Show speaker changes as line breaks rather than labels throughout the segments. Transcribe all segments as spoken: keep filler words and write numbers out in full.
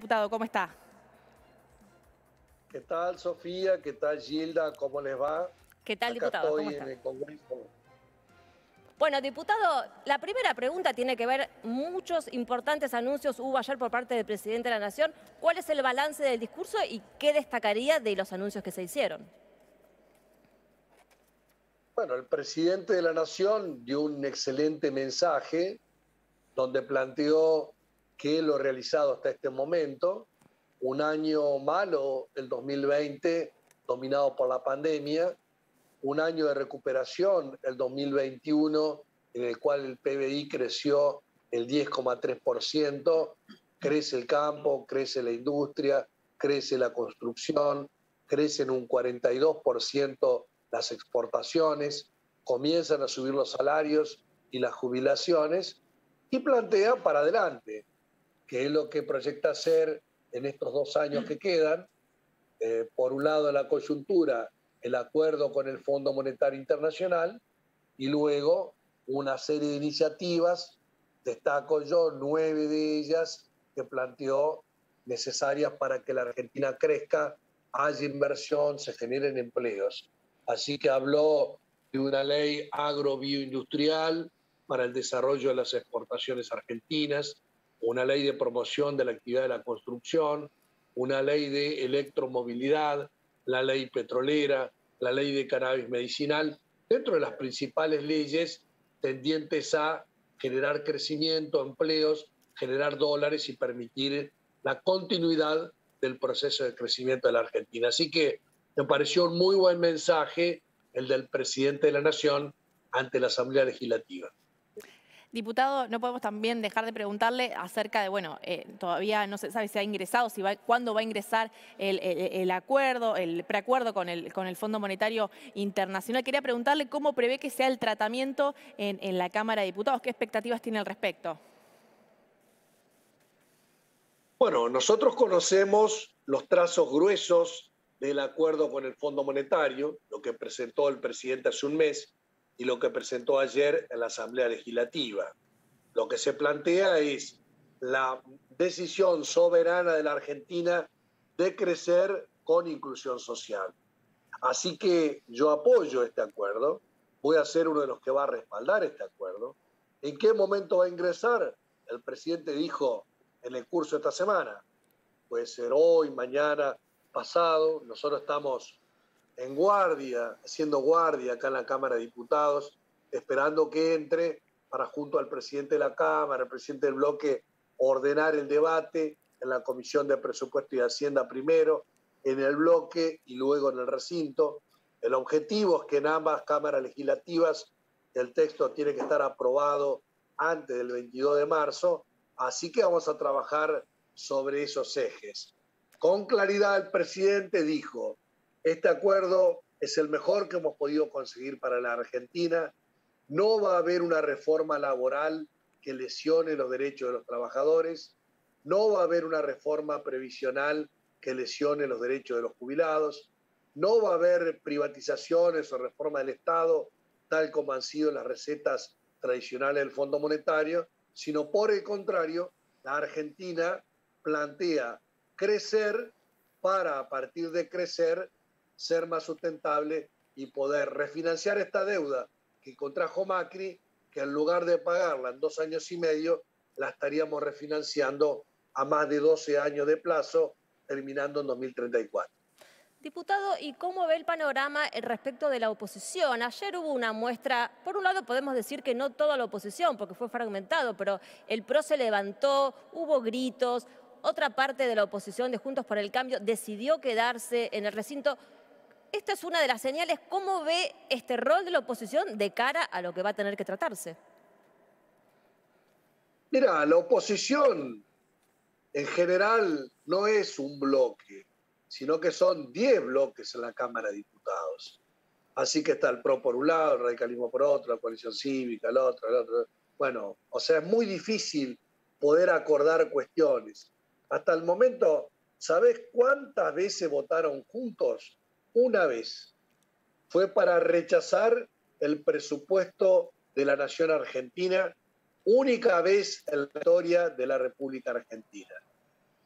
diputado? ¿Cómo está?
¿Qué tal, Sofía? ¿Qué tal, Gilda? ¿Cómo les va?
¿Qué tal,
Acá
diputado?
estoy
¿Cómo
en
está?
el Congreso.
Bueno, diputado, la primera pregunta tiene que ver, muchos importantes anuncios hubo ayer por parte del presidente de la Nación. ¿Cuál es el balance del discurso y qué destacaría de los anuncios que se hicieron?
Bueno, el presidente de la Nación dio un excelente mensaje donde planteó que lo realizado hasta este momento, un año malo, el dos mil veinte, dominado por la pandemia, un año de recuperación, el dos mil veintiuno, en el cual el P B I creció el diez coma tres por ciento, crece el campo, crece la industria, crece la construcción, crecen un cuarenta y dos por ciento las exportaciones, comienzan a subir los salarios y las jubilaciones, y plantea para adelante, que es lo que proyecta hacer en estos dos años que quedan. Eh, por un lado, la coyuntura, el acuerdo con el Fondo Monetario Internacional, y luego una serie de iniciativas, destaco yo nueve de ellas que planteó necesarias para que la Argentina crezca, haya inversión, se generen empleos. Así que habló de una ley agrobioindustrial para el desarrollo de las exportaciones argentinas, una ley de promoción de la actividad de la construcción, una ley de electromovilidad, la ley petrolera, la ley de cannabis medicinal, dentro de las principales leyes tendientes a generar crecimiento, empleos, generar dólares y permitir la continuidad del proceso de crecimiento de la Argentina. Así que me pareció un muy buen mensaje el del presidente de la Nación ante la Asamblea Legislativa.
Diputado, no podemos también dejar de preguntarle acerca de, bueno, eh, todavía no se sabe si ha ingresado, si va, cuándo va a ingresar el, el, el acuerdo, el preacuerdo con el, con el Fondo Monetario Internacional. Quería preguntarle cómo prevé que sea el tratamiento en, en la Cámara de Diputados, qué expectativas tiene al respecto.
Bueno, nosotros conocemos los trazos gruesos del acuerdo con el Fondo Monetario, lo que presentó el presidente hace un mes y lo que presentó ayer en la Asamblea Legislativa. Lo que se plantea es la decisión soberana de la Argentina de crecer con inclusión social. Así que yo apoyo este acuerdo, voy a ser uno de los que va a respaldar este acuerdo. ¿En qué momento va a ingresar? El presidente dijo en el curso de esta semana, puede ser hoy, mañana, pasado. Nosotros estamos en guardia, haciendo guardia acá en la Cámara de Diputados, esperando que entre para, junto al presidente de la Cámara, el presidente del bloque, ordenar el debate en la Comisión de Presupuesto y Hacienda primero, en el bloque y luego en el recinto. El objetivo es que en ambas cámaras legislativas el texto tiene que estar aprobado antes del veintidós de marzo, así que vamos a trabajar sobre esos ejes. Con claridad el presidente dijo, este acuerdo es el mejor que hemos podido conseguir para la Argentina, no va a haber una reforma laboral que lesione los derechos de los trabajadores, no va a haber una reforma previsional que lesione los derechos de los jubilados, no va a haber privatizaciones o reforma del Estado, tal como han sido las recetas tradicionales del Fondo Monetario, sino por el contrario, la Argentina plantea crecer para, a partir de crecer, ser más sustentable y poder refinanciar esta deuda que contrajo Macri, que en lugar de pagarla en dos años y medio, la estaríamos refinanciando a más de doce años de plazo, terminando en dos mil treinta y cuatro.
Diputado, ¿y cómo ve el panorama respecto de la oposición? Ayer hubo una muestra, por un lado podemos decir que no toda la oposición, porque fue fragmentado, pero el P R O se levantó, hubo gritos, otra parte de la oposición de Juntos por el Cambio decidió quedarse en el recinto. Esta es una de las señales. ¿Cómo ve este rol de la oposición de cara a lo que va a tener que tratarse?
Mira, la oposición en general no es un bloque, sino que son diez bloques en la Cámara de Diputados. Así que está el P R O por un lado, el radicalismo por otro, la coalición cívica, el otro, el otro. Bueno, o sea, es muy difícil poder acordar cuestiones. Hasta el momento, ¿sabés cuántas veces votaron juntos? Una vez. Fue para rechazar el presupuesto de la nación argentina, única vez en la historia de la República Argentina.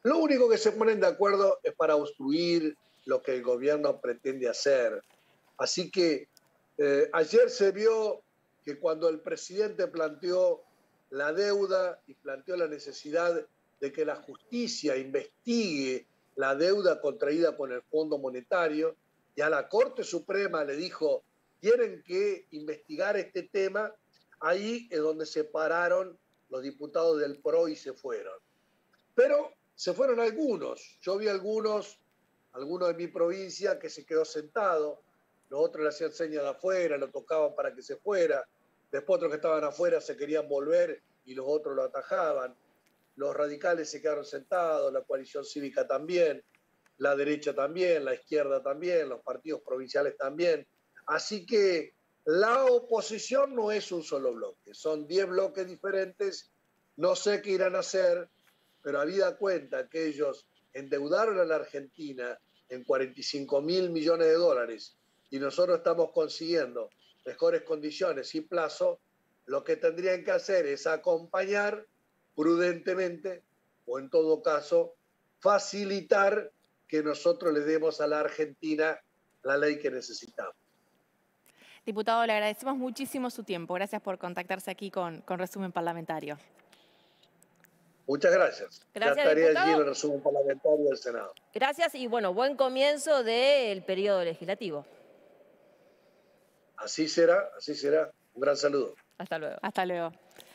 Lo único que se ponen de acuerdo es para obstruir lo que el gobierno pretende hacer. Así que eh, ayer se vio que cuando el presidente planteó la deuda y planteó la necesidad de que la justicia investigue la deuda contraída con el Fondo Monetario, y a la Corte Suprema le dijo, tienen que investigar este tema, ahí es donde se pararon los diputados del P R O y se fueron. Pero se fueron algunos. Yo vi algunos, algunos de mi provincia que se quedó sentado, los otros le hacían señas de afuera, lo tocaban para que se fuera, después otros que estaban afuera se querían volver y los otros lo atajaban. Los radicales se quedaron sentados, la coalición cívica también, la derecha también, la izquierda también, los partidos provinciales también. Así que la oposición no es un solo bloque, son diez bloques diferentes, no sé qué irán a hacer, pero habida cuenta que ellos endeudaron a la Argentina en cuarenta y cinco mil millones de dólares y nosotros estamos consiguiendo mejores condiciones y plazo, lo que tendrían que hacer es acompañar prudentemente o en todo caso facilitar que nosotros le demos a la Argentina la ley que necesitamos.
Diputado, le agradecemos muchísimo su tiempo. Gracias por contactarse aquí con, con Resumen Parlamentario.
Muchas gracias.
Gracias,
ya estaré
diputado.
allí en el resumen parlamentario del Senado.
Gracias y bueno, buen comienzo del periodo legislativo.
Así será, así será. Un gran saludo.
Hasta luego.
Hasta luego.